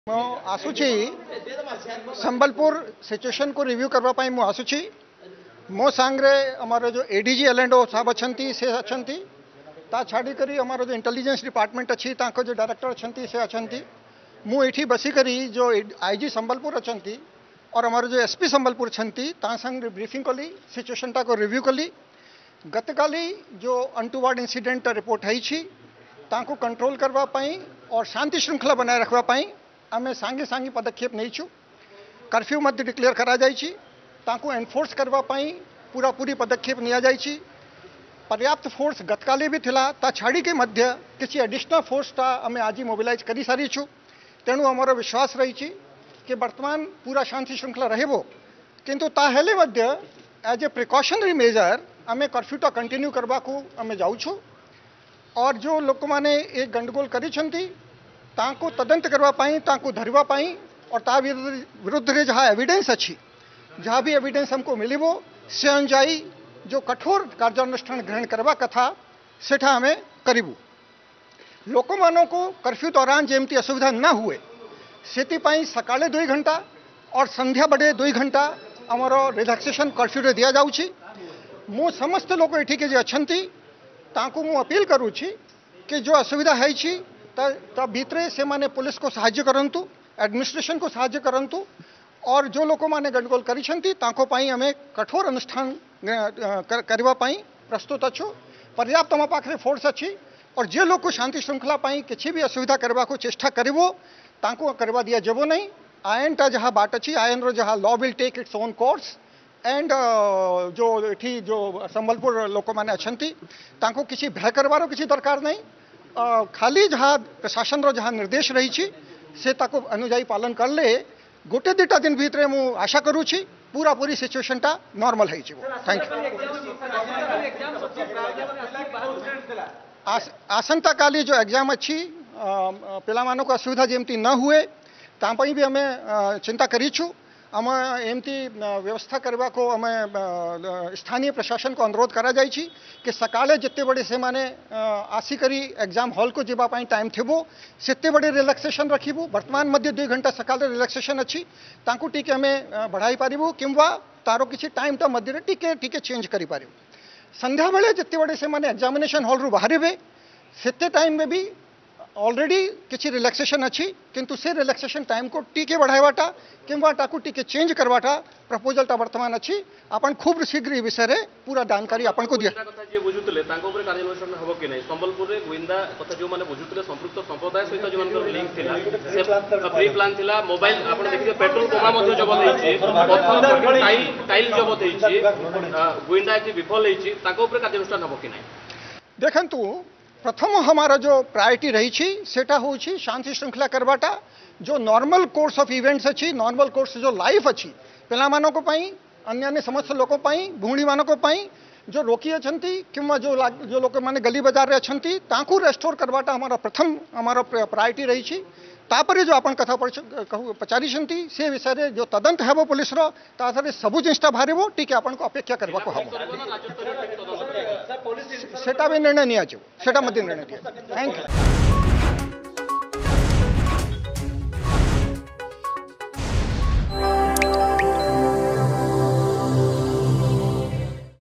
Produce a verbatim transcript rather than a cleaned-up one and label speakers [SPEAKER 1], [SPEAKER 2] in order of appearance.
[SPEAKER 1] आसुची संबलपुर सिचुएशन को रिव्यू करने मु आसुची मो सांगरे हमारे जो एडीजी एलएनडो साहब अच्छी से अच्छी ता छाड़ी करी हमारा जो इंटेलिजेंस डिपार्टमेंट अच्छी ताको जो डायरेक्टर अच्छी से अच्छी मु एठी बसी करी जो आईजी संबलपुर अच्छी और हमारे जो एसपी संबलपुर अच्छी ता संग ब्रीफिंग कली सिचुएशन टा को रिव्यू कली गतकाली जो अनटुवर्ड इंसिडेंट रिपोर्ट है ताको कंट्रोल करने और शांति श्रृंखला बनाए रखवाई आमे सांगे सांगे पदक्षेप नहीं छु कर्फ्यू मध्य डिक्लेयर करा जाइछि ताको एनफोर्स करवाई पूरा पूरी पदक्षेप निया जाइछि पर्याप्त फोर्स गतकाले भी थिला ता छाड़ी के मध्य किसी एडिशनल फोर्स ता आमे आज मोबिलाइज करी सारी छु तेणु आमर विश्वास रही कि वर्तमान पूरा शांति श्रृंखला रहबो किंतु ताहेले मध्य एज ए प्रिकॉशनरी मेजर आमे कर्फ्यू टा कंटिन्यू करबा को आमे जाउ छु और जो लोक माने एक गंडगोल करिसंती ताको तदंत करवाई ताको धरवाई और ता विरुद्ध रे जहाँ एविडेंस अच्छी जहाँ भी एविडेंस हमको मिलबो से अनुजाई जो कठोर कार्यानुष्ठान ग्रहण करवा कथा सेठा हमें करिबू लोक मानों को कर्फ्यू दौरान जेमती असुविधा न हुए से सकाले दुई घंटा और संध्या बड़े दुई घंटा आमर रिलैक्सेशन कर्फ्यू रे दिया जाउछि मु समस्त लोक एठी के जे अछंती ताको मु अपील करूछि कि जो असुविधा है ता भीतरे से माने पुलिस को साहाय्य करंतु एडमिनिस्ट्रेशन को साहाय्य करंतु और जो लोक माने गंडगोल करिसंती ताको पाई हमें कठोर अनुष्ठान करवा पाई प्रस्तुत अच्छु पर्याप्त हम पाखे फोर्स अच्छी और जे लोग को शांति श्रृंखला पाई किसी भी असुविधा करवा को चेष्टा करिवो ताको करवा दिया जबो नहीं आयन टा जहाँ बाट अच्छी आयन रो जहाँ law will take its own course and जो एठी जो संबलपुर लोक माने अछंती ताको किसी भय करवारो किसी दरकार नहीं Uh, खाली जहाँ प्रशासन रो जहाँ निर्देश रही से ताको अनुजाई पालन कर ले गोटे दुटा दिन भीतर मु आशा करूँ पूरा पूरी सिचुएशन टा नॉर्मल है थैंक यू आसंता काली जो एग्जाम अच्छी पिला मानों को असुविधा जमती न हुए तापई भी हमें चिंता करीछु आम एमती व्यवस्था करने को आम स्थानीय प्रशासन को अनुरोध करा जाइछि कि सकाले जिते बड़े से माने आसिकरी एग्जाम हॉल को जीवाई टाइम थेबो सेते बड़े रिलैक्सेशन रखिबू वर्तमान मध्य दुई घंटा सकाले रिलैक्सेशन अच्छी तांकु टीके हमें बढ़ाई पारिबू किंवा तारो किसी टाइम टा मध्य टीके टीके चेंज करि पारिबू संध्या बेले जिते बड़े से माने एग्जामिनेशन हॉल रु बाहरिबे सेते टाइम में भी ऑलरेडी किसी रिलैक्सेशन अच्छी किंतु से रिलैक्सेशन टाइम को टीके बढ़ावाटा किंवा ताकू टीके चेंज करवाटा प्रपोजल ता वर्तमान अच्छी अपन खूब शीघ्र ये विषय रे पूरा जानकारी अपन को दिया
[SPEAKER 2] जे बुझुतले तांको ऊपर कार्यानुष्ठान हबो कि नहीं संबलपुर रे गोविंदा कथा जो माने बुझुतले संपृक्त संप्रदाय सहित जो मानकर लिंक थिला से प्री प्लान थिला मोबाइल आपण देखिए पेट्रोल बोमा मध्ये जबत हेछि पत्थर टाइल टाइल जबत हेछि गोविंदा की विफल हेछि तांको ऊपर कार्यानुष्ठान हबो कि नहीं
[SPEAKER 1] देखंतु प्रथम हमारा जो प्रायोरिटी रही सेटा हूँ शांति श्रृंखला करवाटा जो नॉर्मल कोर्स ऑफ इवेंट्स अच्छी नॉर्मल कोर्स जो लाइफ अच्छी पिला मानों को पाई अन्य अन्य समस्त लोकों पाई भूणी मानों को पाई जो रोकी अच्छी किंवा जो जो लोग माने गली बाजार रे अच्छी ताकू रेस्टोर करवाटा हमारा प्रथम हमारा प्रायोरिटी रही तापर जो अपन कथा पचारी से विषय रे जो तदंत है वो पुलिस रो ताथरे सबु जिनिसटा बाहर टीके अपन को अपेक्षा करबा को हम सेटा भी निर्णय निया सेटा मध्य निर्णय दिया थैंक यू।